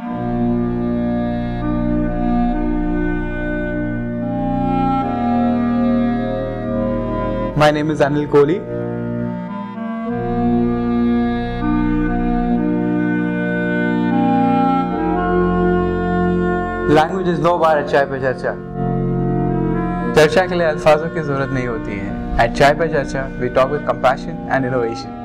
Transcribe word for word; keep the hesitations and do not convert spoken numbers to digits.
My name is Anil Kohli. Language is no bar at चाय पे चर्चा। चर्चा के लिए अल्फाजों की जरूरत नहीं होती है। At चाय पे चर्चा, we talk with compassion and innovation.